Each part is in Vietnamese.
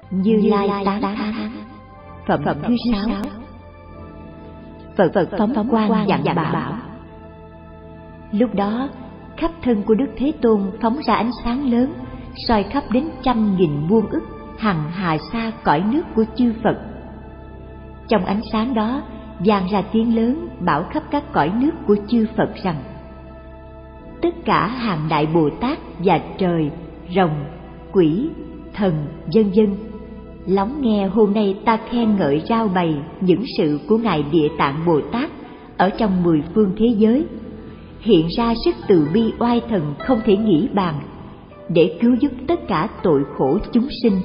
Như Lai tán thán. Phẩm thứ 6. Phật phóng quang dặn bảo. Lúc đó khắp thân của Đức Thế Tôn phóng ra ánh sáng lớn, soi khắp đến 100.000 muôn ức hằng hà sa cõi nước của chư Phật. Trong ánh sáng đó vang ra tiếng lớn bảo khắp các cõi nước của chư Phật rằng: tất cả hàng đại Bồ Tát và trời, rồng, quỷ, thần, vân vân, lắng nghe hôm nay ta khen ngợi rao bày những sự của Ngài Địa Tạng Bồ Tát ở trong 10 phương thế giới, hiện ra sức từ bi oai thần không thể nghĩ bàn, để cứu giúp tất cả tội khổ chúng sinh.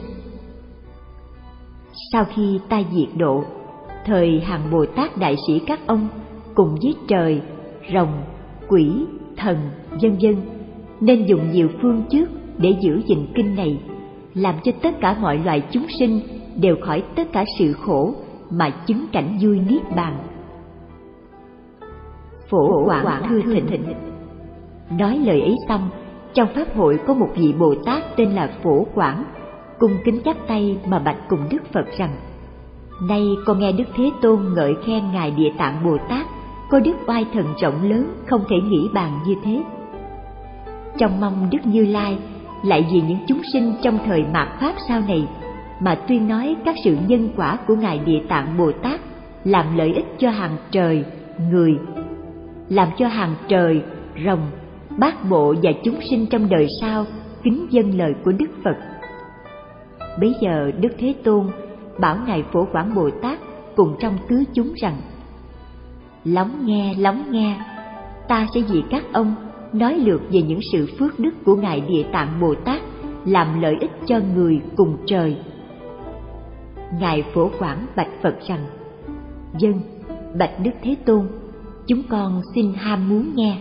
Sau khi ta diệt độ, thời hàng Bồ Tát đại sĩ các ông cùng với trời, rồng, quỷ, thần, vân vân, nên dùng nhiều phương trước để giữ gìn kinh này, làm cho tất cả mọi loài chúng sinh đều khỏi tất cả sự khổ mà chứng cảnh vui niết bàn. Phổ Quảng thưa thịnh. Nói lời ấy xong, trong pháp hội có một vị Bồ Tát tên là Phổ Quảng, cung kính chắp tay mà bạch cùng Đức Phật rằng: nay con nghe Đức Thế Tôn ngợi khen Ngài Địa Tạng Bồ Tát có đức oai thần rộng lớn không thể nghĩ bàn như thế. Trong mong Đức Như Lai lại vì những chúng sinh trong thời mạt pháp sau này mà tuyên nói các sự nhân quả của Ngài Địa Tạng Bồ Tát, làm lợi ích cho hàng trời, người, làm cho hàng trời, rồng, bát bộ và chúng sinh trong đời sau kính dâng lời của Đức Phật. Bấy giờ Đức Thế Tôn bảo Ngài Phổ Quảng Bồ Tát cùng trong tứ chúng rằng: lắng nghe, ta sẽ vì các ông nói lược về những sự phước đức của Ngài Địa Tạng Bồ Tát, làm lợi ích cho người cùng trời. Ngài Phổ Quảng bạch Phật rằng: vâng, bạch Đức Thế Tôn, chúng con xin ham muốn nghe.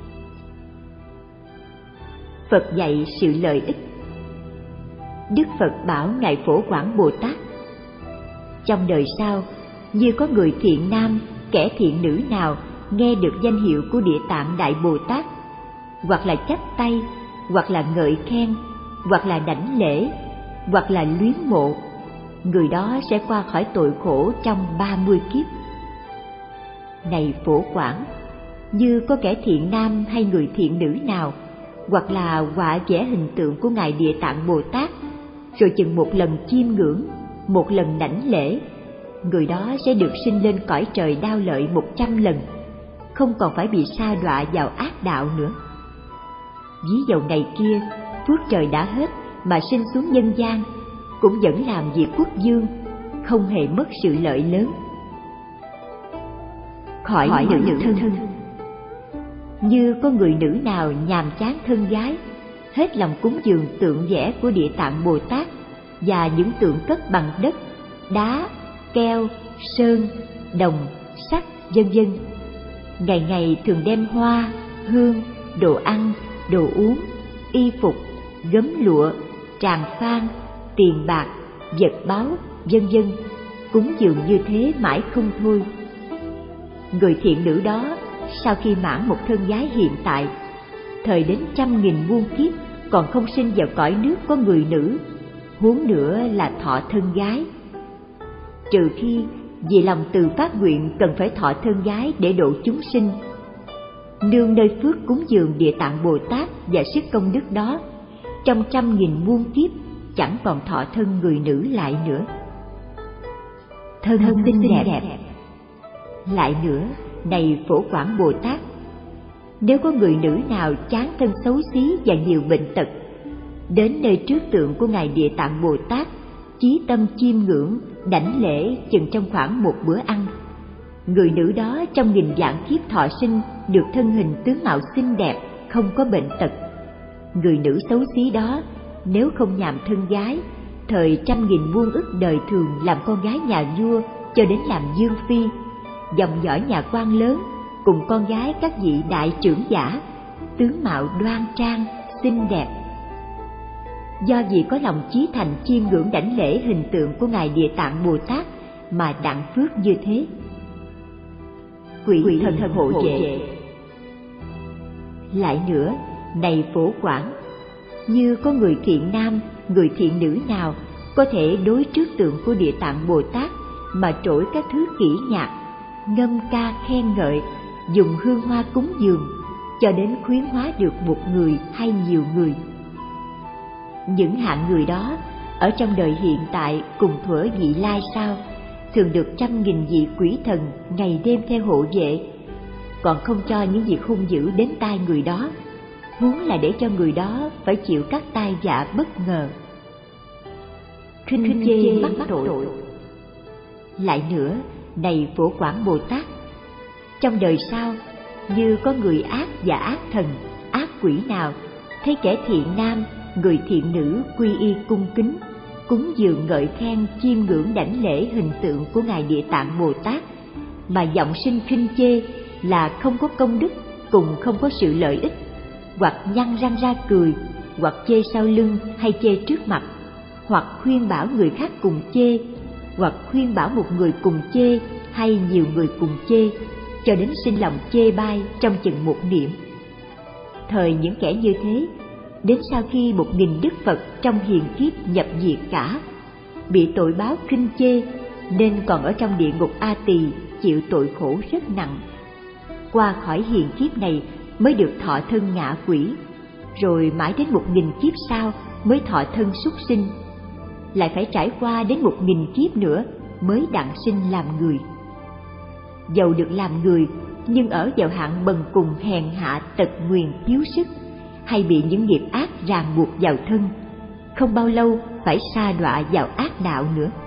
Phật dạy sự lợi ích. Đức Phật bảo Ngài Phổ Quảng Bồ Tát: trong đời sau, như có người thiện nam, kẻ thiện nữ nào nghe được danh hiệu của Địa Tạng Đại Bồ Tát, hoặc là chắp tay, hoặc là ngợi khen, hoặc là đảnh lễ, hoặc là luyến mộ, người đó sẽ qua khỏi tội khổ trong 30 kiếp. Này Phổ Quảng, như có kẻ thiện nam hay người thiện nữ nào, hoặc là họa vẽ hình tượng của Ngài Địa Tạng Bồ Tát, rồi chừng một lần chiêm ngưỡng, một lần đảnh lễ, người đó sẽ được sinh lên cõi trời đao lợi 100 lần, không còn phải bị sa đọa vào ác đạo nữa. Ví dầu ngày kia phước trời đã hết mà sinh xuống nhân gian, cũng vẫn làm việc quốc dương, không hề mất sự lợi lớn. Khỏi nữ thân. Như có người nữ nào nhàm chán thân gái, hết lòng cúng dường tượng vẽ của Địa Tạng Bồ Tát và những tượng cất bằng đất, đá, keo, sơn, đồng, sắt, vân vân, ngày ngày thường đem hoa, hương, đồ ăn, đồ uống, y phục, gấm lụa, tràng phan, tiền bạc, vật báu, vân vân, cúng dường như thế mãi không thôi. Người thiện nữ đó sau khi mãn một thân gái hiện tại, thời đến 100.000 muôn kiếp còn không sinh vào cõi nước có người nữ, huống nữa là thọ thân gái. Trừ khi vì lòng từ phát nguyện cần phải thọ thân gái để độ chúng sinh, nương nơi phước cúng dường Địa Tạng Bồ Tát và sức công đức đó, trong 100.000 muôn kiếp chẳng còn thọ thân người nữ lại nữa. Thân xinh đẹp. Lại nữa, này Phổ Quảng Bồ Tát, nếu có người nữ nào chán thân xấu xí và nhiều bệnh tật, đến nơi trước tượng của Ngài Địa Tạng Bồ Tát, chí tâm chiêm ngưỡng, đảnh lễ chừng trong khoảng một bữa ăn, người nữ đó trong 1000 vạn kiếp thọ sinh được thân hình tướng mạo xinh đẹp, không có bệnh tật. Người nữ xấu xí đó nếu không nhàm thân gái, thời 100.000 muôn ức đời thường làm con gái nhà vua cho đến làm dương phi, dòng dõi nhà quan lớn cùng con gái các vị đại trưởng giả, tướng mạo đoan trang, xinh đẹp. Do vì có lòng chí thành chiêm ngưỡng đảnh lễ hình tượng của Ngài Địa Tạng Bồ Tát mà đặng phước như thế. Quỷ thần hộ vệ. Lại nữa, này Phổ Quảng, như có người thiện nam, người thiện nữ nào có thể đối trước tượng của Địa Tạng Bồ Tát mà trỗi các thứ kỹ nhạc, ngâm ca khen ngợi, dùng hương hoa cúng dường, cho đến khuyến hóa được một người hay nhiều người. Những hạng người đó ở trong đời hiện tại cùng thuở vị lai sau thường được 100.000 vị quỷ thần ngày đêm theo hộ vệ, còn không cho những việc hung dữ đến tai người đó, muốn là để cho người đó phải chịu các tai vạ bất ngờ. Khinh chê mắc tội. Lại nữa, này Phổ Quảng Bồ Tát, trong đời sau, như có người ác và ác thần, ác quỷ nào thấy kẻ thiện nam, người thiện nữ quy y cung kính, cúng dường ngợi khen, chiêm ngưỡng đảnh lễ hình tượng của ngài Địa Tạng Bồ Tát, mà vọng sinh khinh chê là không có công đức, cùng không có sự lợi ích, hoặc nhăn răng ra cười, hoặc chê sau lưng hay chê trước mặt, hoặc khuyên bảo người khác cùng chê, hoặc khuyên bảo một người cùng chê hay nhiều người cùng chê, cho đến sinh lòng chê bai trong chừng một niệm. Thời những kẻ như thế, đến sau khi 1000 Đức Phật trong hiền kiếp nhập diệt cả, bị tội báo khinh chê nên còn ở trong địa ngục A Tỳ chịu tội khổ rất nặng. Qua khỏi hiền kiếp này mới được thọ thân ngạ quỷ, rồi mãi đến 1000 kiếp sau mới thọ thân súc sinh, lại phải trải qua đến 1000 kiếp nữa mới đặng sinh làm người. Dầu được làm người, nhưng ở vào hạng bần cùng hèn hạ, tật nguyền thiếu sức, hay bị những nghiệp ác ràng buộc vào thân, không bao lâu phải sa đọa vào ác đạo nữa.